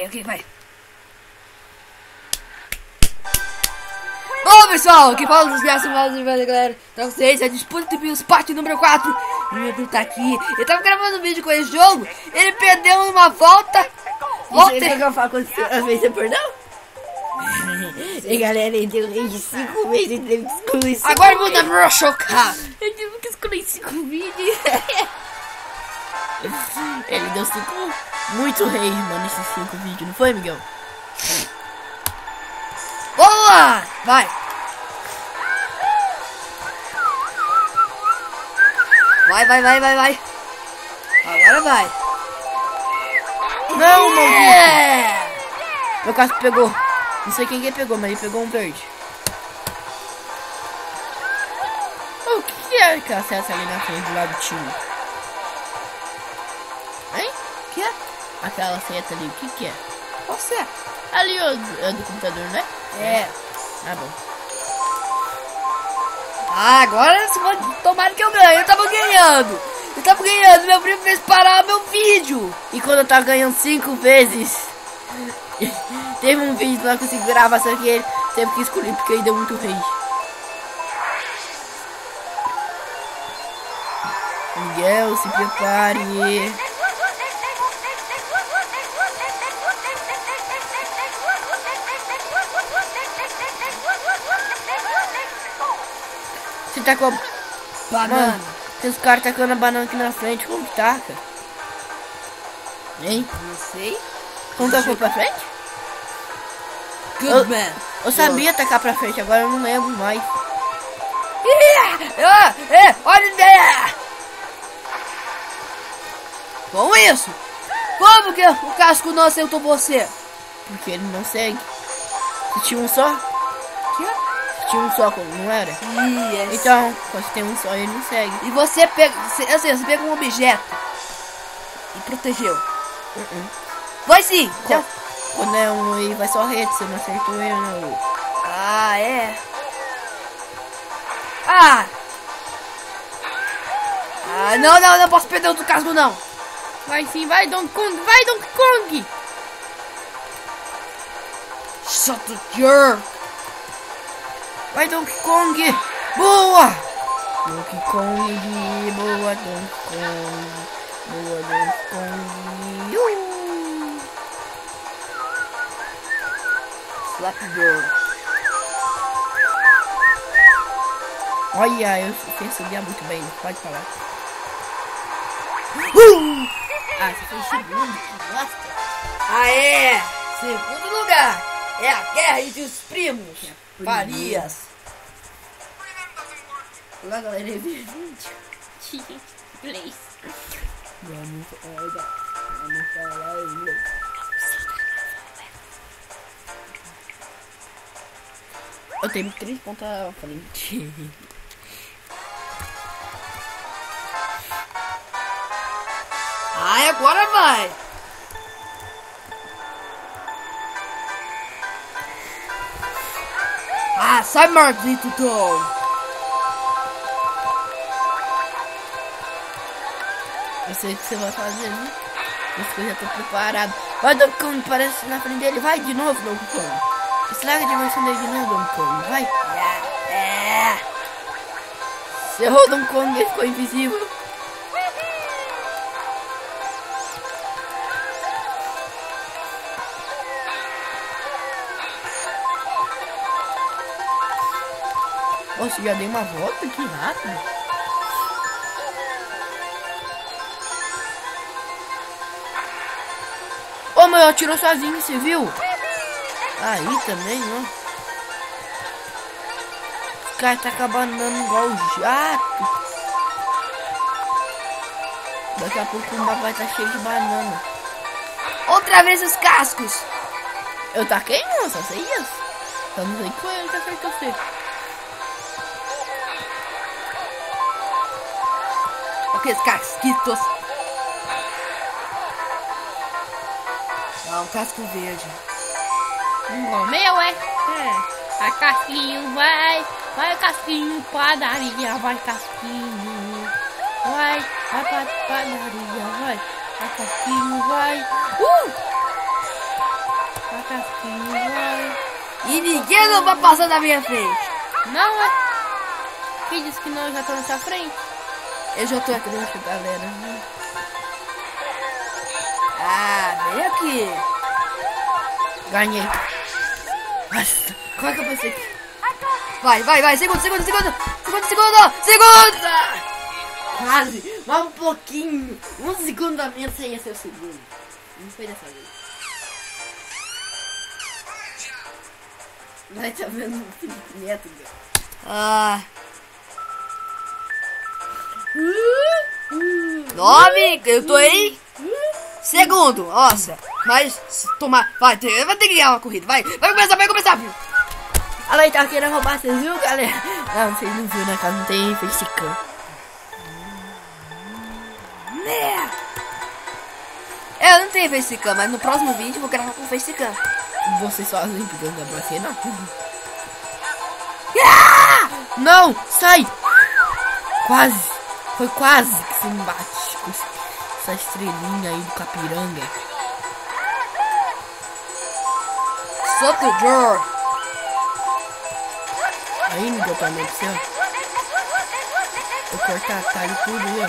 ok, vai. Bom, pessoal, aqui fala dos graças mais galera. Pra vocês, a disputa do Bills, parte número 4. E o Edu tá aqui. Eu tava gravando um vídeo com esse jogo. Ele perdeu numa volta. Volta. Você quer falar quando às vezes você perdeu? E galera, ele deu rei de 5 vezes. Ele teve que excluir 5 agora muda pra chocar. Ele teve que excluir 5 vídeos. Ele deu 5 muito reis, mano, nesses 5 vídeos, não foi, Miguel? Boa! Vai! Vai! Agora vai! Não, maldito! Meu casco pegou. Não sei quem pegou, mas ele pegou um verde. O que é aquela seta ali na frente do lado do time? Hein? O que é? Aquela seta ali, o que é? Qual seta? Ali, ó, é do computador, né? É. Ah, bom. Ah, agora tomara que eu ganhe. Eu tava ganhando. Meu primo fez parar meu vídeo. E quando eu tava ganhando 5 vezes, teve um vídeo que eu não consegui gravar, só que ele teve que escolher porque ele deu muito rage. Miguel, se prepare. Você tá com a banana. Mano, tem os caras tacando a banana aqui na frente, como que taca? Hein? Não sei. Como tacou pra frente? Good man. Eu sabia tacar pra frente, agora eu não lembro mais. Olha! Com isso? Como que o casco não acertou você? Porque ele não segue. Você tinha um só? Tinha um só, não era? Yes. Então, quando tem um só, ele não segue. E você pega, você pega um objeto e protegeu. Vai sim. Já. Quando é um aí, vai só rede, você não acertou ele, não. Ah, é. Ah, não posso perder outro casco, não. Vai sim, vai Donkey Kong, vai Donkey Kong. Shut the jerk. Vai Donkey Kong! Boa! Donkey Kong, boa Donkey Kong. Boa Donkey Kong. Slap bird. Olha, eu percebia muito bem, pode falar. Ah, você foi segundo, que bosta. Aê! Segundo lugar. É a guerra entre os primos. Farias. Olá, galera, eu vi vídeo. Inglês. Vamos falar inglês. Eu tenho 3 pontos à frente. Ai, agora vai. Ah, sai, maldito Tom. Eu sei o que você vai fazer, né? Esse que eu já tô preparado. Vai, Donkey Kong, parece na frente dele. Vai de novo, Donkey Kong. Estraga a dimensão dele de novo, Donkey Kong. Vai. Você errou, Donkey Kong, ele ficou invisível. Nossa, já dei uma volta, que rápido. Ô, meu, atirou sozinho, você viu? Aí também, ó. Os caras tá acabando dando igual o jato. Daqui a pouco o mapa vai estar cheio de banana. Outra vez os cascos. Eu taquei não, só sei isso. Só não sei que foi ele que acertou você. Aqueles casquitos. Ah, um casco verde. O meu é. Vai casquinho, vai casquinho, padaria, vai casquinho. Vai pra padaria, vai casquinho, vai. casquinho vai. E ninguém não vai passar da minha frente. Não, é? Quem disse que não? Eu já tô nessa frente. Eu já tô aqui. Deixa, galera. Ah, vem aqui. Ganhei. Nossa, como é que eu pensei que... Vai. Segunda. Quase. Mas um pouquinho. Um segundo a menos sem ser o segundo. Não foi dessa vez. Vai tá vendo o Felipe Neto, meu. Ah. 9, eu tô aí. Segundo, nossa. Mas, se tomar... vai ter que ganhar uma corrida. Vai começar, filho. Olha aí, tá querendo roubar, vocês viram, galera? Não, vocês não viram, né, cara? Não tem facecam. Eu não tenho facecam, mas no próximo vídeo eu vou gravar com facecam. Você sozinho, porque eu não dá pra você, não. Ah! Não, sai! Quase. Foi quase que você me bate com essa estrelinha aí do Capiranga. Solta o George. Aí me deu pra mim pro céu. Vou cortar atalho tudo, viu?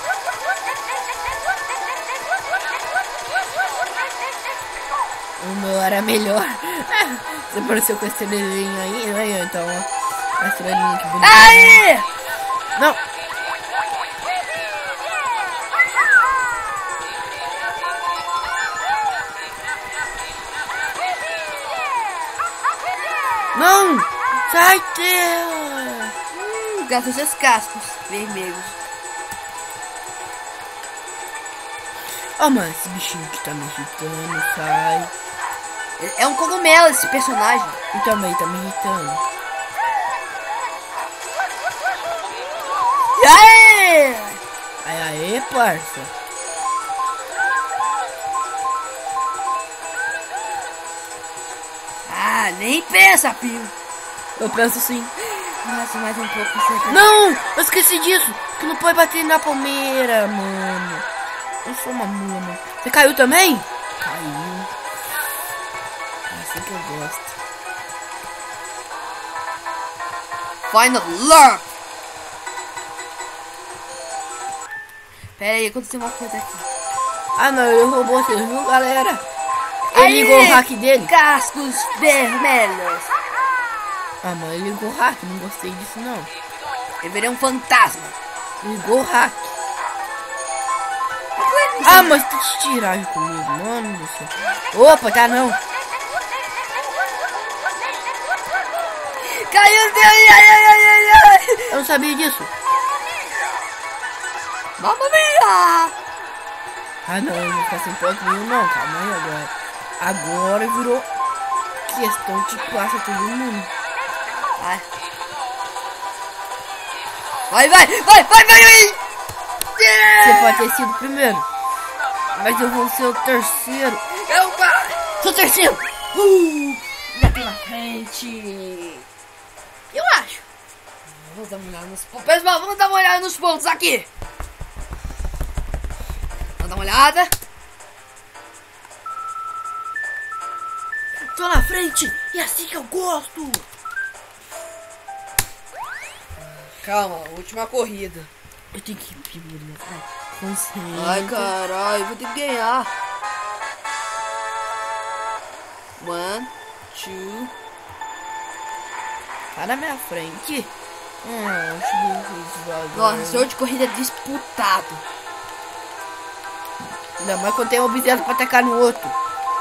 O meu era melhor. Você apareceu com a estrelinha aí, então ó. A estrelinha que bonita. Aí! Não! Não! Sai, terra! Gasta seus cascos vermelhos. Oh, mano, esse bichinho que tá me irritando, sai. É um cogumelo esse personagem. E também tá me irritando. Aê! Aí, parça. Ah, nem pensa, filho. Eu penso sim. Nossa, mais um pouco. Você... Não! Eu esqueci disso! Que não pode bater na palmeira, mano. Eu sou uma mula, mano. Você caiu também? Caiu. É assim que eu gosto. Final Lurk! Pera aí, aconteceu uma coisa aqui. Ah não, ele roubou, você viu, galera? Ele ligou o hack dele? Cascos vermelhos. Ah, mano, ele ligou o hack, não gostei disso não. Eu virei um fantasma. Ligou o hack. Ah, mas tá de tiragem comigo, mano do céu. Opa, tá não. Caiu, ai. Eu não sabia disso. Mamma mia! Ah não, eu não vou ficar sem ponto nenhum não, calma aí agora. Agora virou questão de passa todo mundo. Vai! Você pode ter sido o primeiro, mas eu vou ser o terceiro. Eu Sou o terceiro! já tô na frente. Eu acho. Vamos dar uma olhada nos pontos. Pessoal, vamos dar uma olhada nos pontos aqui. Vamos dar uma olhada. Tô na frente, e é assim que eu gosto. Calma, última corrida. Eu tenho que ir primeiro, concentra. Ai, caralho, vou ter que ganhar. 1, 2. Tá na minha frente. Nossa, jogo de corrida disputado. Ainda mais quando tem um objeto pra atacar no outro.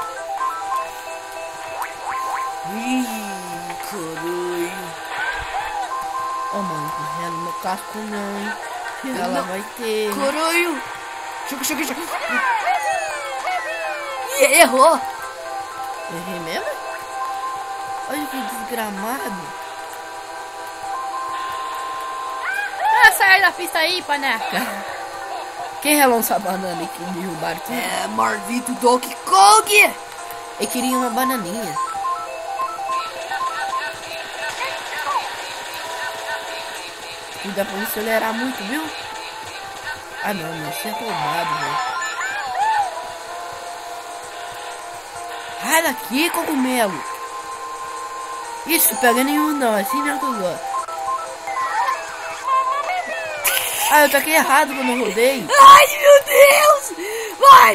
Ih, caralho. Oh, mano, ela no meu casco não, hein? Ela não. vai ter. Caralho. Choque. Ih, errou. Errei mesmo? Olha que desgramado. Sai da pista aí, paneca. Quem relançou a banana e que derrubaram tudo? É, Marvito Donkey Kong. Eu queria uma bananinha. E dá pra acelerar muito, viu? Ah não, mas você é roubado, velho. Sai daqui, cogumelo. Isso, pega nenhum não, assim não que eu gosto. Ah, eu toquei errado quando eu rodei. Ai, meu Deus! Vai!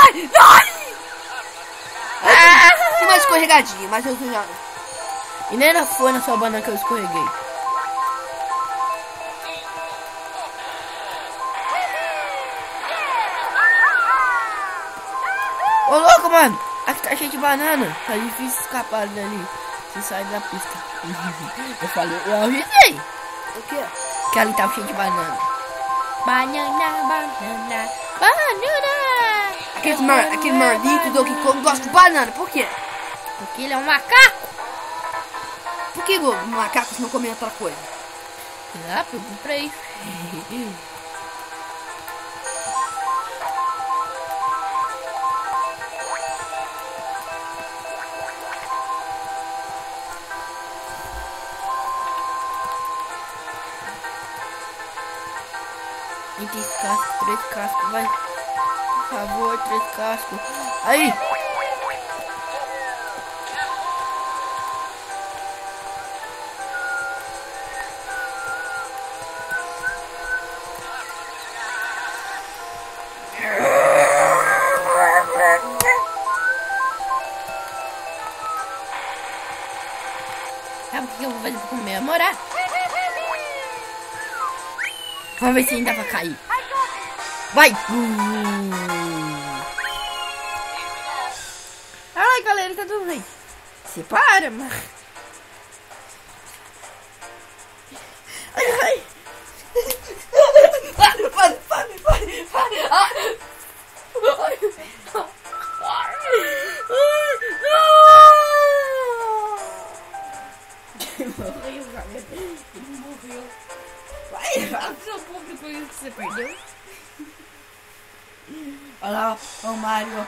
Tem uma escorregadinha, mas eu já... E nem era foi na sua banana que eu escorreguei. Ô louco, mano! Aqui tá cheio de banana. Tá difícil escapar dali. Se sair da pista. Eu falei, eu avisei. O quê? Que ali tava cheio de banana. Banana. Aquele marlinho do Donkey Kong gosta de banana, por quê? Porque ele é um macaco. Por que macacos não comem outra coisa? Ah, pergunta pra isso. Tem 3 cascos, vai. Por favor, 3 cascos. Aí! Sabe o que eu vou fazer pra comemorar? Vamos ver se ainda vai cair. Vai! Ai, galera, tá tudo bem. Se para, mano. Ai. Para! Ele morreu. Vai, fala pro seu público isso que você perdeu. Olha lá, ó, o Mario.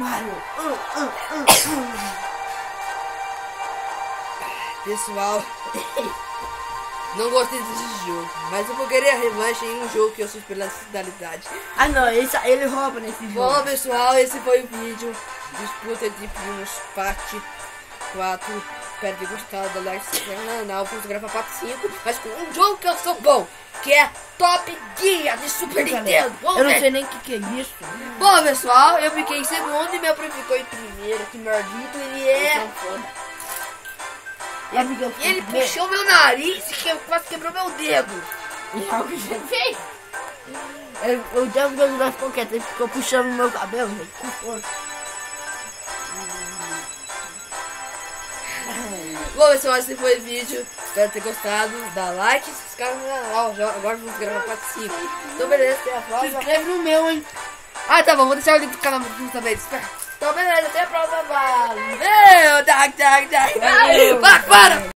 Pessoal, não gostei desse jogo, mas eu vou querer a revanche em um jogo que eu sou pela cidade. Ah não, ele rouba nesse jogo. Bom, pessoal, esse foi o vídeo. Disputa entre primos, parte 4. Espero ter gostado da like, se inscreve no canal, vamos gravar parte 5, mas com um jogo que eu sou bom, que é Top Gear de Super Nintendo. Eu não sei nem o que é isso. Bom, pessoal, eu fiquei em segundo e meu primo ficou em primeiro, que maldito ele é. Ele puxou meu nariz e quase quebrou meu dedo. E sabe o que você fez? O Deus das coquetas, ele ficou puxando o meu cabelo, gente, com força. Bom, pessoal, esse foi o vídeo. Espero ter gostado. Dá like, se inscreve no canal. Agora vamos gravar parte 5. Então, beleza, até a próxima. Se inscreve no meu, hein? Ah, tá bom, vou deixar o link do canal também. Então, beleza, até a próxima. Valeu! Para!